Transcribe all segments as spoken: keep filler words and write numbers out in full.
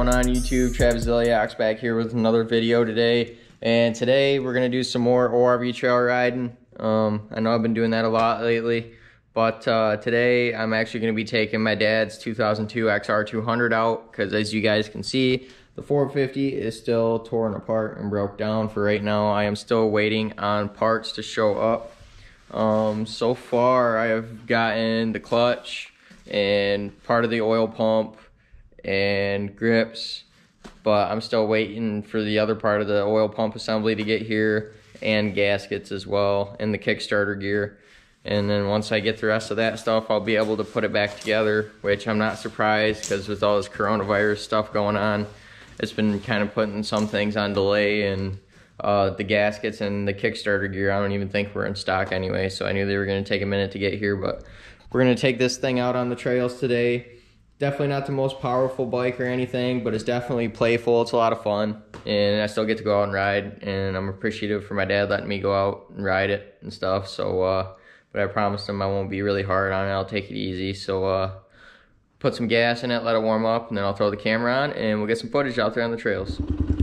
on YouTube? Travis Ziliak's back here with another video today. And today we're going to do some more O R V trail riding. Um, I know I've been doing that a lot lately. But uh, today I'm actually going to be taking my dad's two thousand two X R two hundred out. Because as you guys can see, the four fifty is still torn apart and broke down for right now. I am still waiting on parts to show up. Um, so far I have gotten the clutch and part of the oil pump and grips, but I'm still waiting for the other part of the oil pump assembly to get here, and gaskets as well, and the Kickstarter gear. And then once I get the rest of that stuff, I'll be able to put it back together, which I'm not surprised, because with all this coronavirus stuff going on, it's been kind of putting some things on delay. And uh, the gaskets and the Kickstarter gear, I don't even think were in stock anyway, so I knew they were going to take a minute to get here. But we're going to take this thing out on the trails today. Definitely not the most powerful bike or anything, but it's definitely playful. It's a lot of fun, and I still get to go out and ride, and I'm appreciative for my dad letting me go out and ride it and stuff. So, uh, but I promised him I won't be really hard on it. I'll take it easy. So, uh, put some gas in it, let it warm up, and then I'll throw the camera on, and we'll get some footage out there on the trails.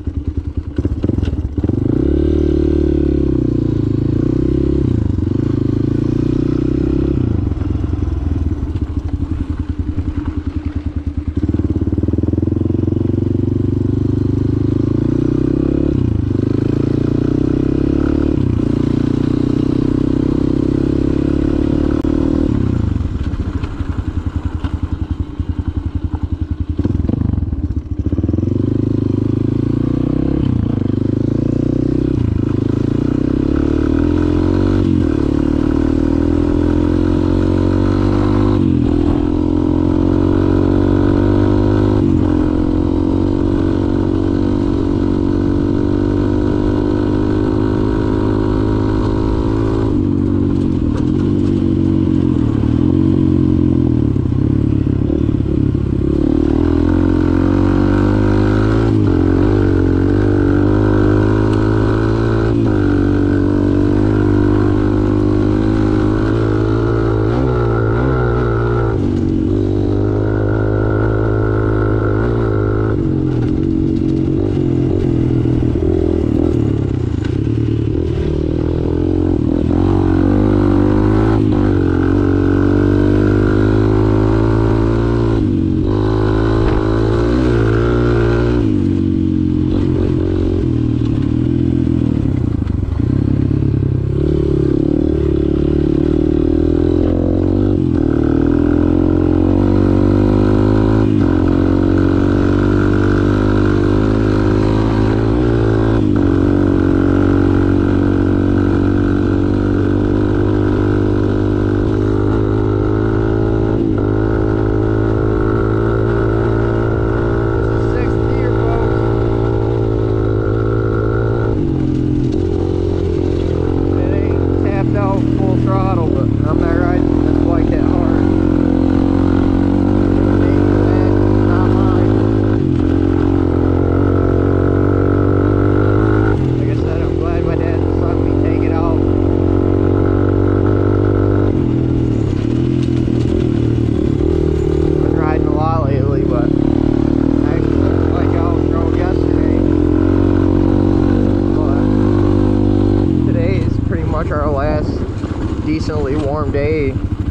Our last decently warm day.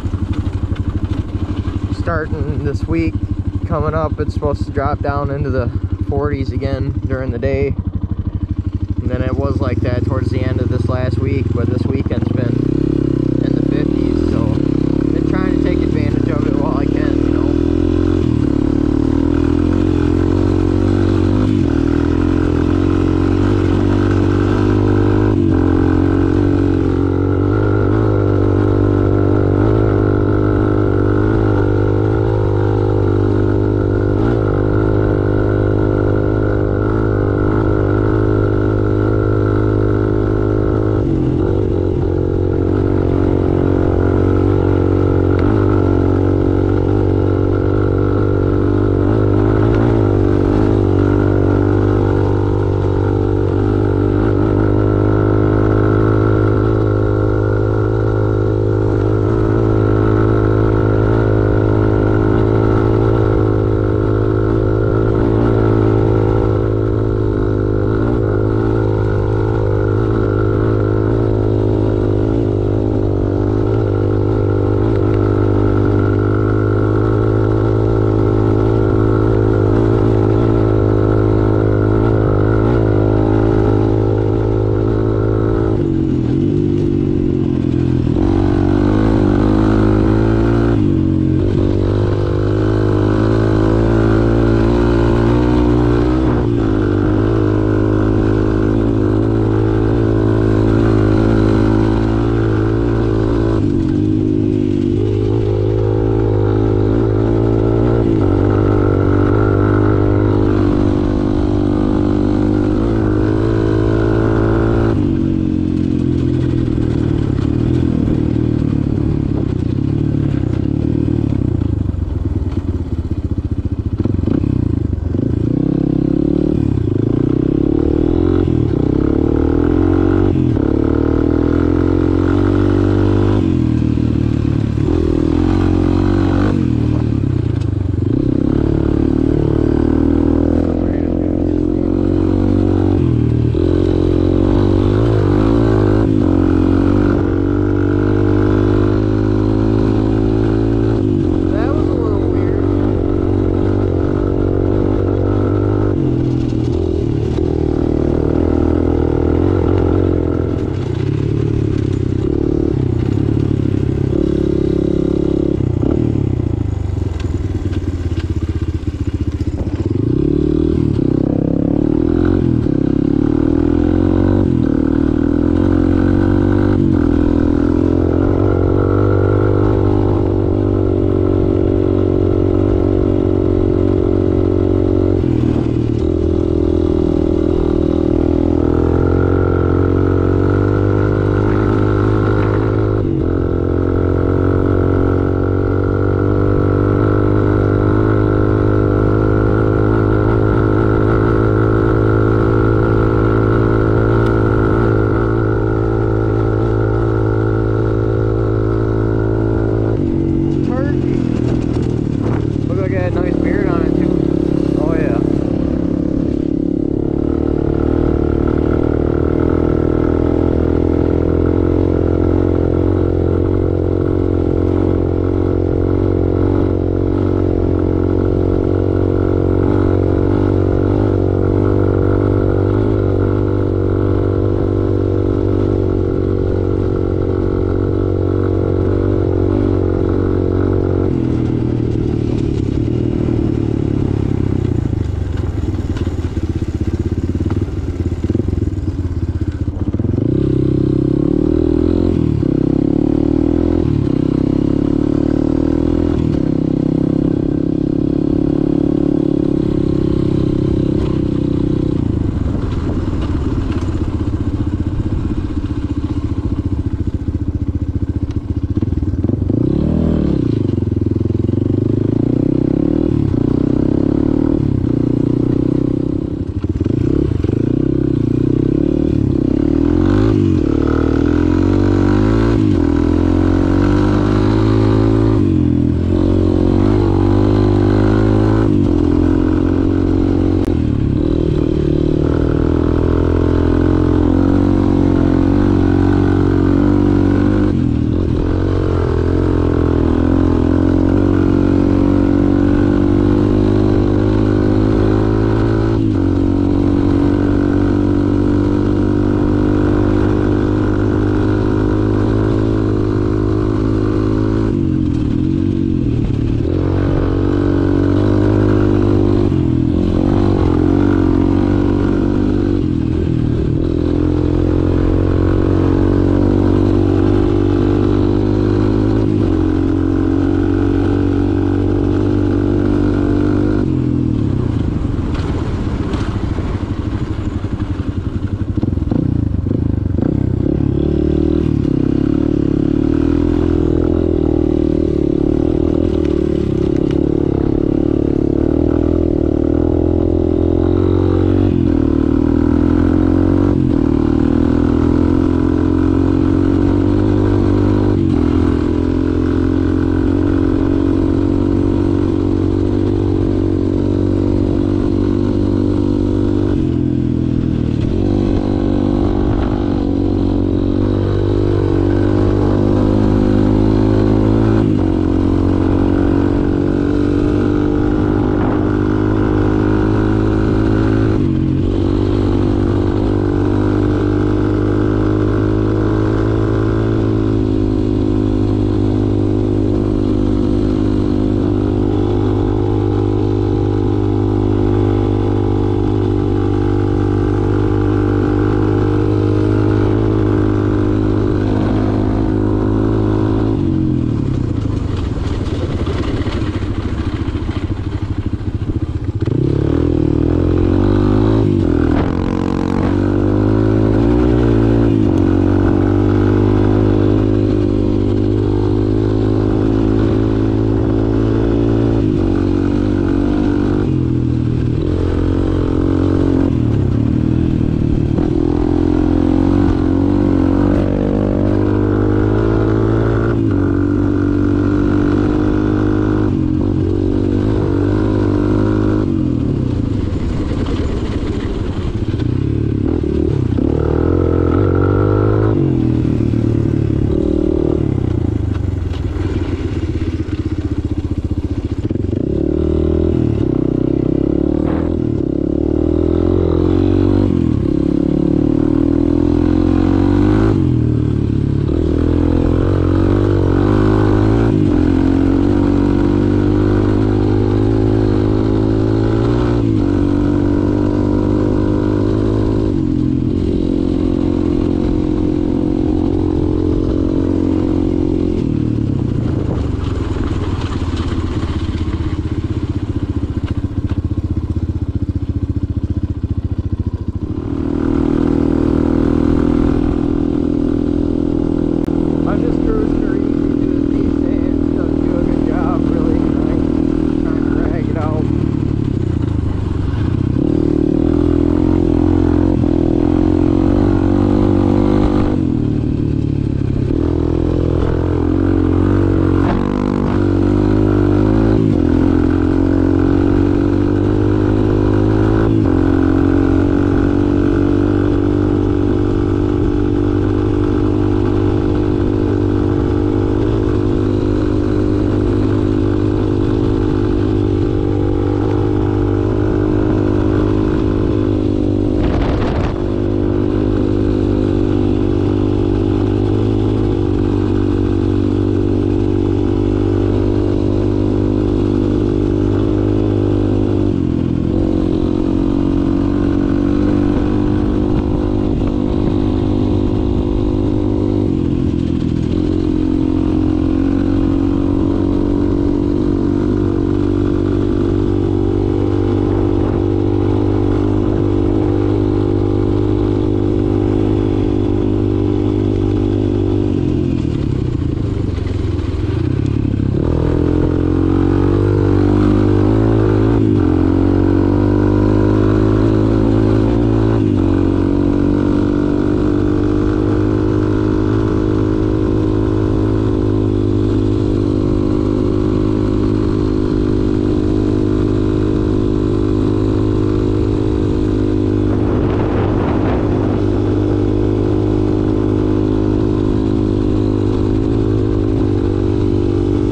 Starting this week, coming up, it's supposed to drop down into the forties again during the day, and then it was like that towards the end of this last week, but this weekend's been in the fifties, so I've been trying to take advantage of it while I can, you know.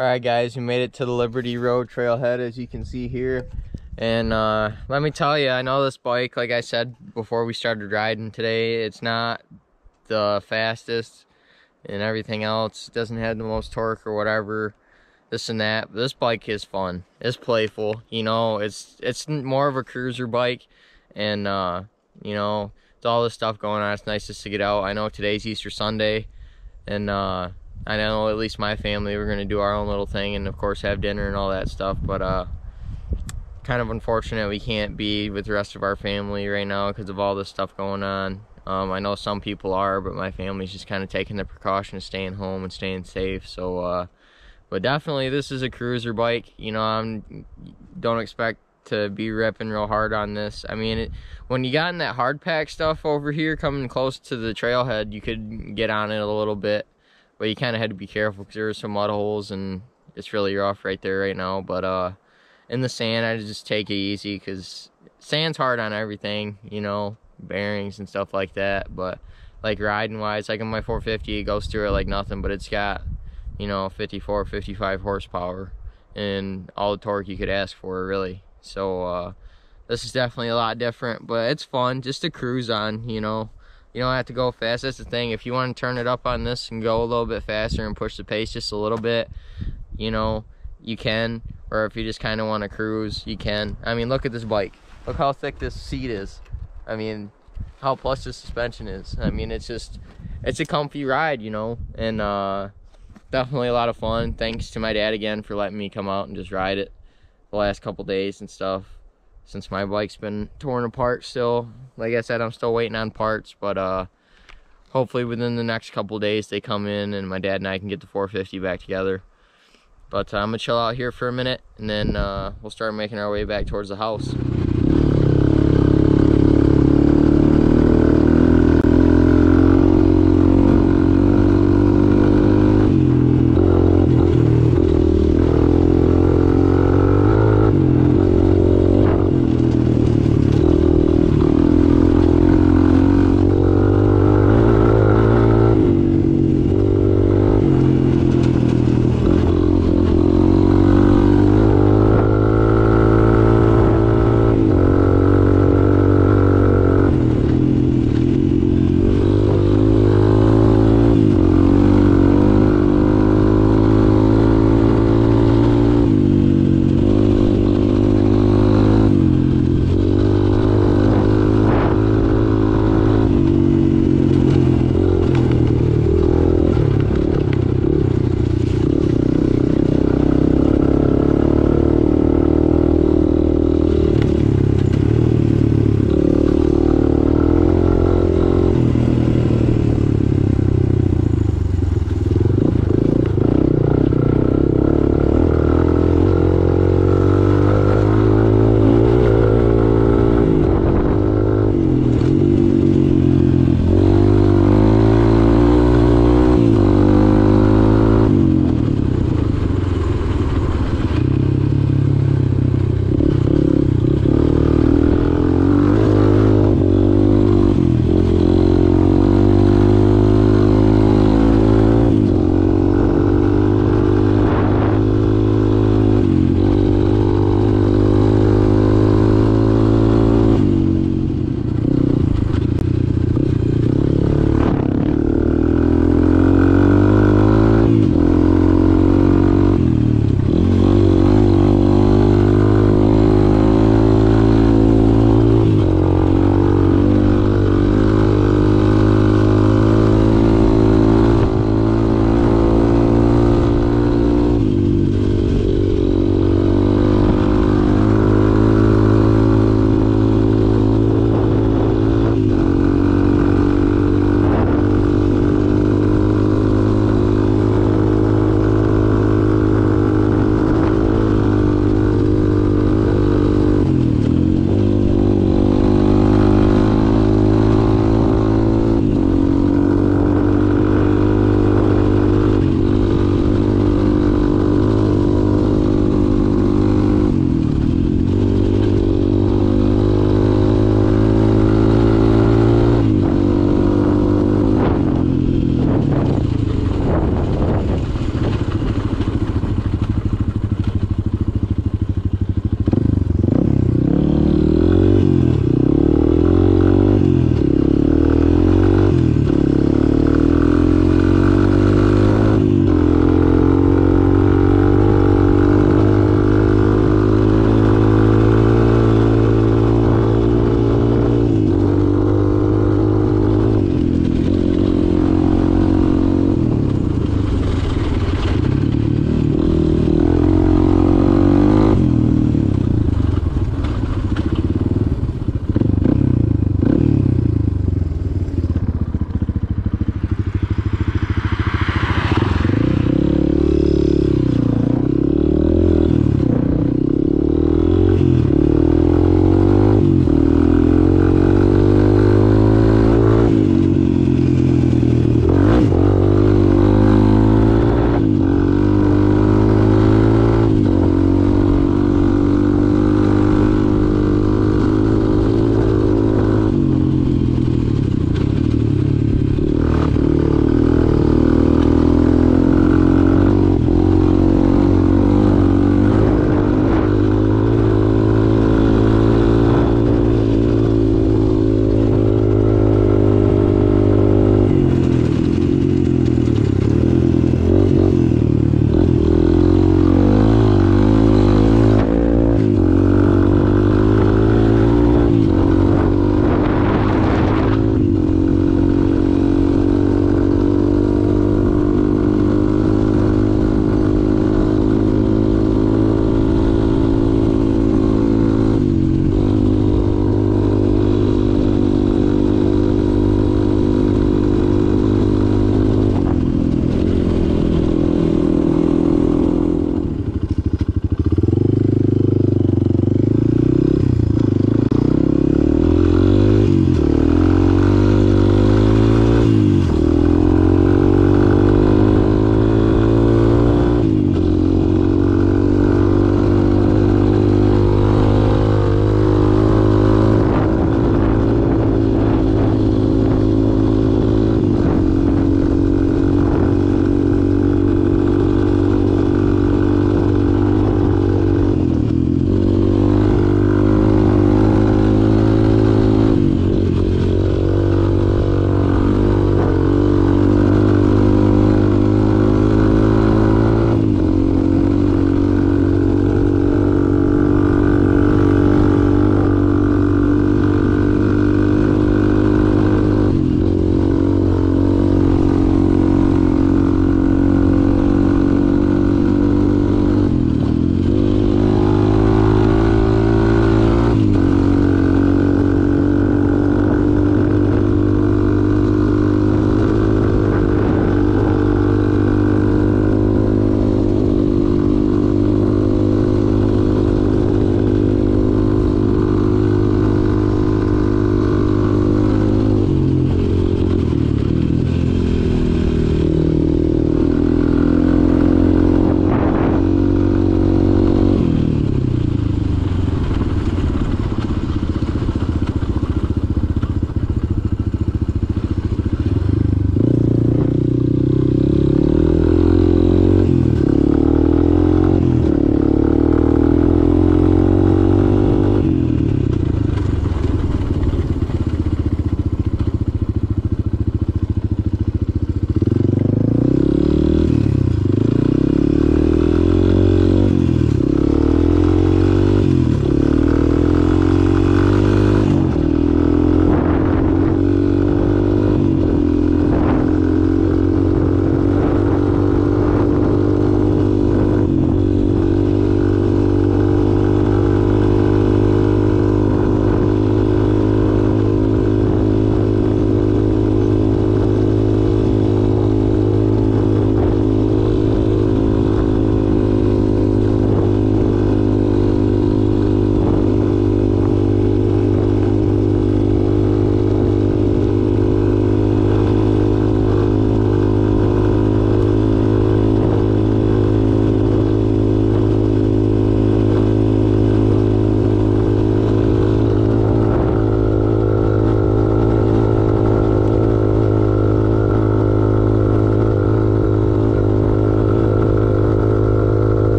Alright guys, we made it to the Liberty Road trailhead, as you can see here. And uh, let me tell you, I know this bike, like I said before we started riding today, it's not the fastest and everything else. It doesn't have the most torque or whatever, this and that. But this bike is fun. It's playful, you know. It's it's more of a cruiser bike, and uh, you know, it's all this stuff going on. It's nice just to get out. I know today's Easter Sunday, and uh, I know at least my family, we're gonna do our own little thing, and of course have dinner and all that stuff. But uh, kind of unfortunate we can't be with the rest of our family right now because of all this stuff going on. Um, I know some people are, but my family's just kind of taking the precaution of staying home and staying safe. So, uh, but definitely this is a cruiser bike. You know, I'm don't expect to be ripping real hard on this. I mean, it, when you got in that hard pack stuff over here, coming close to the trailhead, you could get on it a little bit. But you kind of had to be careful because there were some mud holes and it's really rough right there right now. But uh, in the sand, I just take it easy because sand's hard on everything, you know, bearings and stuff like that. But like riding wise, like on my four fifty, it goes through it like nothing, but it's got, you know, fifty-four, fifty-five horsepower and all the torque you could ask for, really. So uh, this is definitely a lot different, but it's fun just to cruise on, you know. You don't have to go fast. That's the thing. If you want to turn it up on this and go a little bit faster and push the pace just a little bit, you know, you can. Or if you just kind of want to cruise, you can. I mean, look at this bike. Look how thick this seat is. I mean, how plush the suspension is. I mean, it's just, it's a comfy ride, you know. And uh, definitely a lot of fun. Thanks to my dad again for letting me come out and just ride it the last couple days and stuff. Since my bike's been torn apart still. Like I said, I'm still waiting on parts, but uh, hopefully within the next couple days they come in and my dad and I can get the four fifty back together. But uh, I'm gonna chill out here for a minute and then uh, we'll start making our way back towards the house.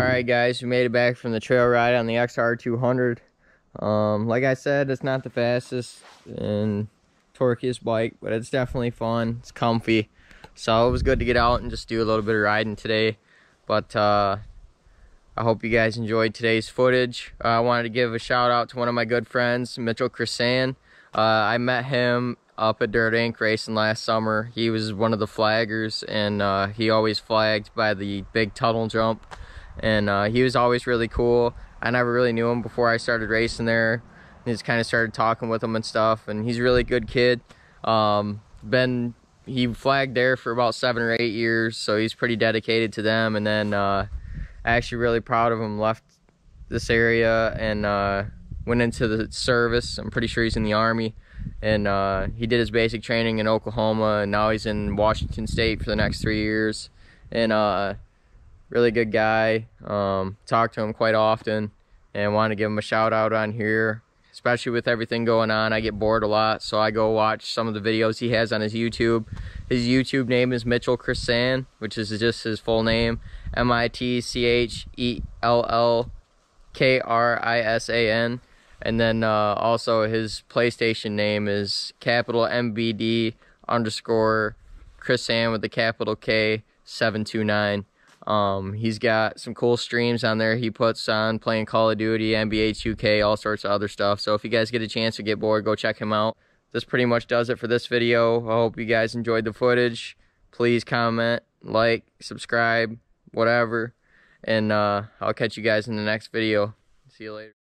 Alright guys, we made it back from the trail ride on the X R two hundred. Um, like I said, it's not the fastest and torquiest bike, but it's definitely fun. It's comfy. So it was good to get out and just do a little bit of riding today. But uh, I hope you guys enjoyed today's footage. Uh, I wanted to give a shout out to one of my good friends, Mitchell Chrisan. Uh, I met him up at Dirt Inc racing last summer. He was one of the flaggers, and uh, he always flagged by the big tunnel jump. And uh, he was always really cool. I never really knew him before I started racing there. I just kind of started talking with him and stuff, and he's a really good kid. Um, been he flagged there for about seven or eight years, so he's pretty dedicated to them. And then uh, actually really proud of him. Left this area and uh, went into the service. I'm pretty sure he's in the Army, and uh, he did his basic training in Oklahoma, and now he's in Washington State for the next three years. And uh, really good guy. Um, talk to him quite often, and want to give him a shout out on here, especially with everything going on. I get bored a lot, so I go watch some of the videos he has on his YouTube. His YouTube name is Mitchell Chrisan, which is just his full name, M I T C H E L L K R I S A N. And then uh, also his PlayStation name is capital M B D underscore Chrisan with the capital K seven two nine. Um, he's got some cool streams on there he puts on playing Call of Duty, N B A two K, all sorts of other stuff. So if you guys get a chance to get bored, go check him out. This pretty much does it for this video. I hope you guys enjoyed the footage. Please comment, like, subscribe, whatever. And uh, I'll catch you guys in the next video. See you later.